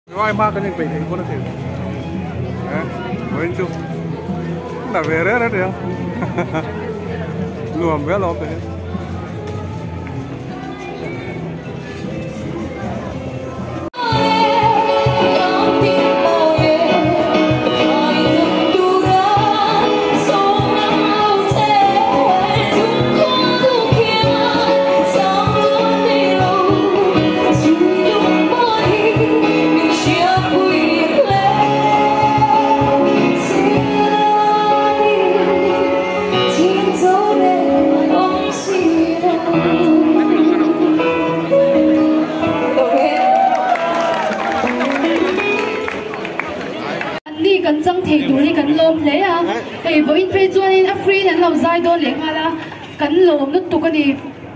Ai ma cái này phải thấy con nó thiệt. Với chú là về đấy đấy đấy. Luồng bé lọp đấy. Cần trăng thể đủ đi cần lồm lấy à thì với in phê cho nên free nên lâu dài đó lấy mà là cần lồm nó tụ cái gì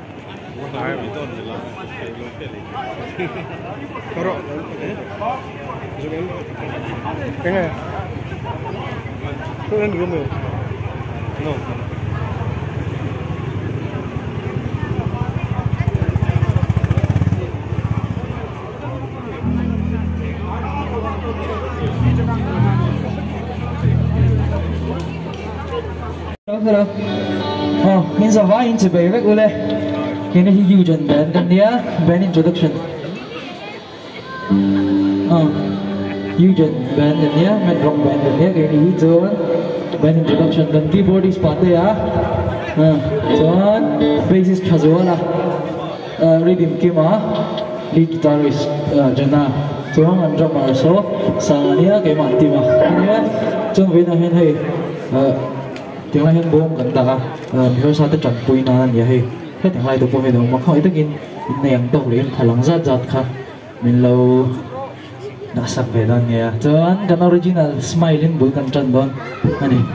cái này tôi ăn được không? No. Hello. In the way into baby, ule. In a huge and band near band introduction. Huge and band near, met rock band near, in huge band introduction. Then keyboard is part there. So bassist Aizawl, rhythm Kima, lead guitarist Jana. So and drummer so Sania came on Tima. Trong Việt Nam hiện hay tiếng lai hiện bom gần ta hiểu sao tới trận bùi na vậy hay hết tiếng lai tụi tôi đâu mà không ai tới in nèm tàu liền khả năng rất giật khác mình lâu đã sắp về đó nghe cho anh cái original smile lên bùi gần trận đó anh đi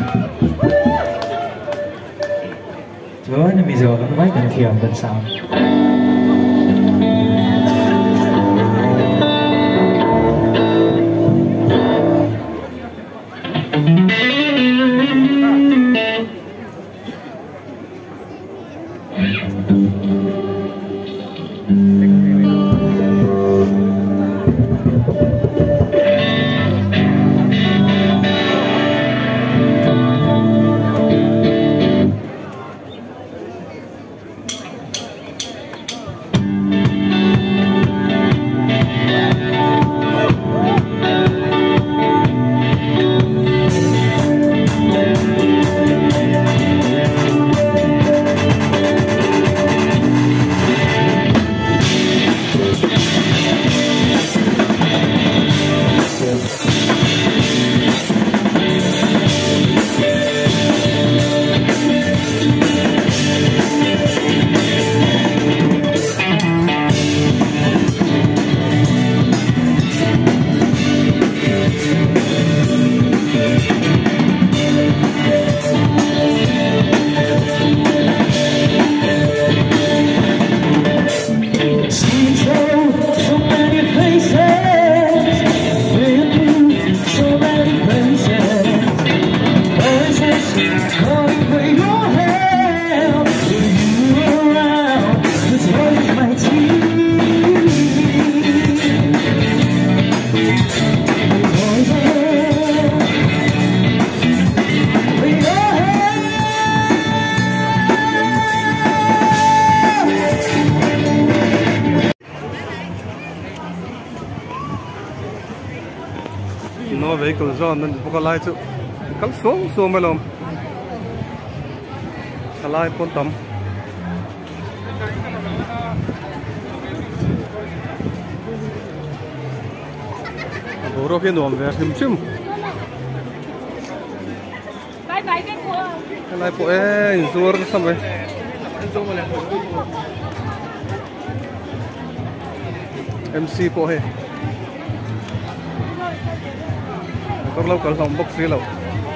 cho anh bây giờ mấy gần thiểm gần sao nó về cầu giòn nên có lại chịu cắm xuống mà lom lại con tấm bố rồi phiên đuổi về chim chim cái này bộ ấy rồi xong rồi MC bộ ấy các lâu còn lòng bốc xí lâu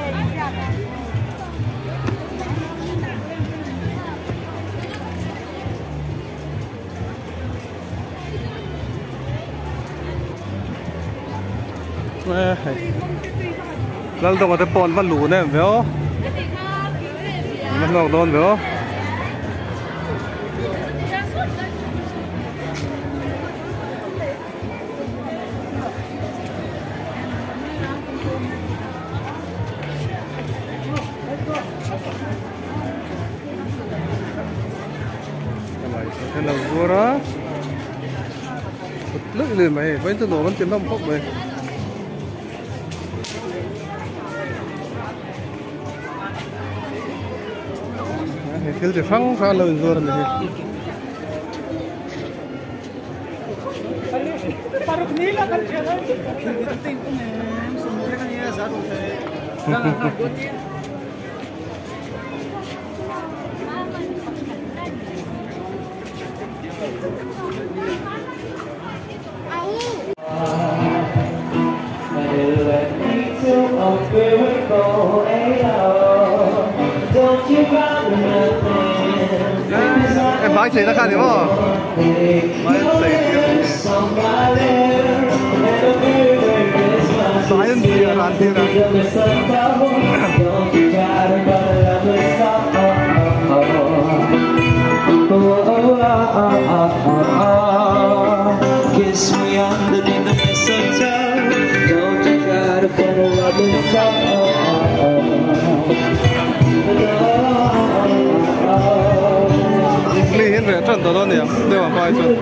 lần đầu người ta bòn văn lũ này phải không? Văn lũ đồn phải không? đó lưỡi lên mày vẫn cho nó vẫn tiền đông khóc mày cái gì phăng pha lên rồi này em bác sĩ đã khai được không? Bác sĩ Science here, run here. Kiss me underneath the mistletoe. Don't you try to find a loving Ly hiện về trận đó nè, đây là bài trận.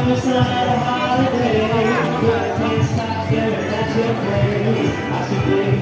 I